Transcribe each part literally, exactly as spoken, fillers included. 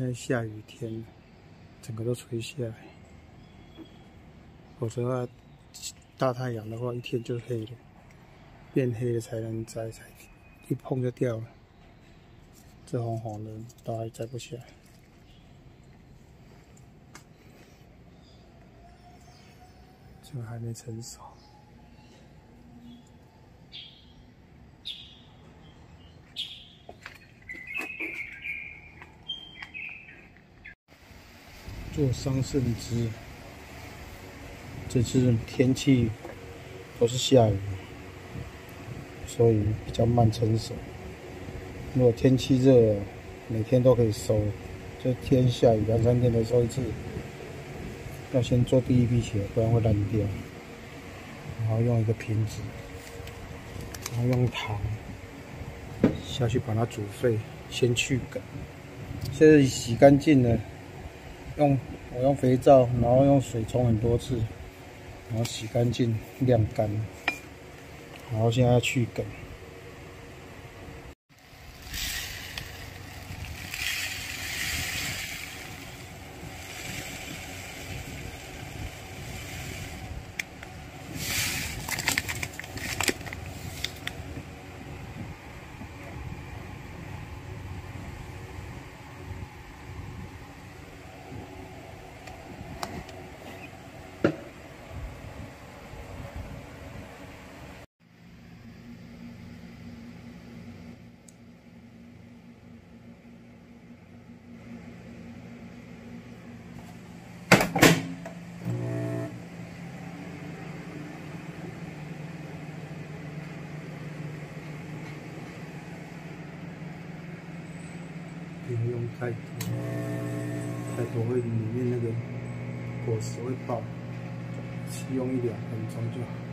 现在下雨天，整个都垂下来。否则的话，大太阳的话，一天就黑了，变黑了才能摘，才一碰就掉了。这红红的都还摘不下来。这个还没成熟。 做桑葚汁，这次天气都是下雨，所以比较慢成熟。如果天气热，每天都可以收。这天下雨两三天才收一次，要先做第一批起来，不然会烂掉。然后用一个瓶子，然后用糖下去把它煮沸，先去梗。现在洗干净了。 用我用肥皂，然后用水冲很多次，然后洗干净晾干，然后现在要去梗。不要用太多，太多会里面那个果实会爆，用一两分钟就好。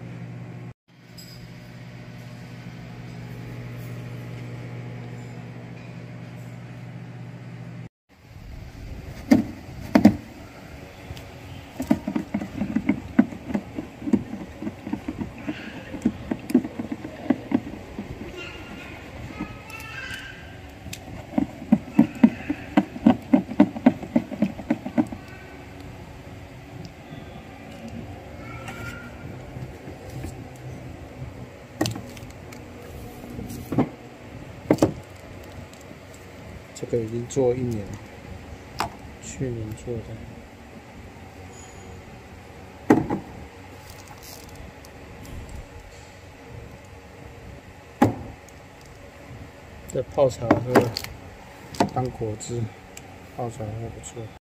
这个已经做一年了，去年做的。这泡茶喝，当果汁，泡茶还不错。